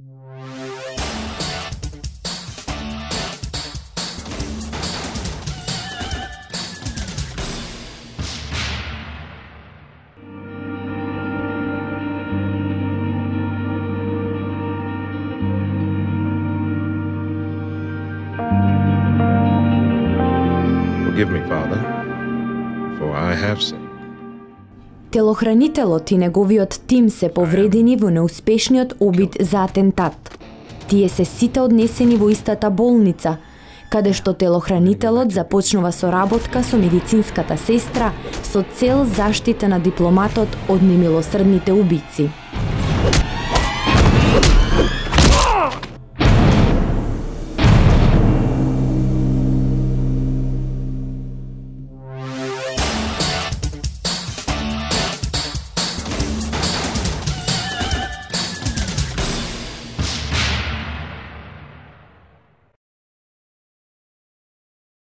Forgive me, Father, for I have sinned. Телохранителот и неговиот тим се повредени во неуспешниот обид за атентат. Тие се сите однесени во истата болница, каде што телохранителот започнува соработка со медицинската сестра со цел заштита на дипломатот од немилосрдните убици.